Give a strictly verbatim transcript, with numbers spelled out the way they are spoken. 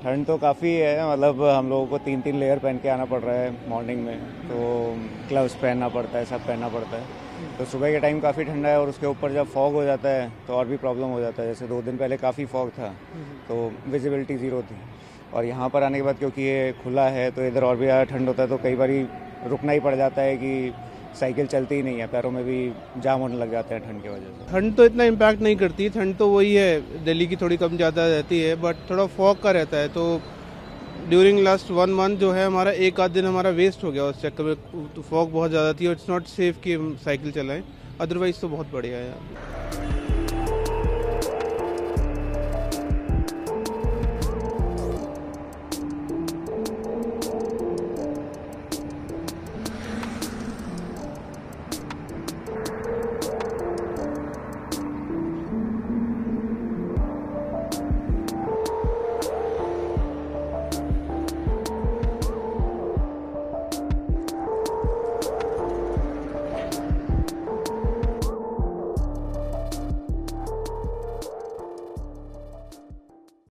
ठंड तो काफ़ी है, मतलब हम लोगों को तीन तीन लेयर पहन के आना पड़ रहा है मॉर्निंग में, तो ग्लव्स पहनना पड़ता है, सब पहनना पड़ता है। तो सुबह के टाइम काफ़ी ठंडा है और उसके ऊपर जब फॉग हो जाता है तो और भी प्रॉब्लम हो जाता है। जैसे दो दिन पहले काफ़ी फॉग था तो विजिबिलिटी ज़ीरो थी, और यहाँ पर आने के बाद क्योंकि ये खुला है तो इधर और भी ज़्यादा ठंड होता है, तो कई बार रुकना ही पड़ जाता है कि साइकिल चलती ही नहीं है, पैरों में भी जाम होने लग जाते हैं ठंड की वजह से। ठंड तो इतना इम्पैक्ट नहीं करती, ठंड तो वही है दिल्ली की, थोड़ी कम ज़्यादा रहती है, बट थोड़ा फॉग का रहता है। तो ड्यूरिंग लास्ट वन मंथ जो है हमारा एक आध दिन हमारा वेस्ट हो गया उस चक्कर में। तो फॉग बहुत ज़्यादा थी और इट्स नॉट सेफ कि हम साइकिल चलाएं, अदरवाइज़ तो बहुत बढ़िया है।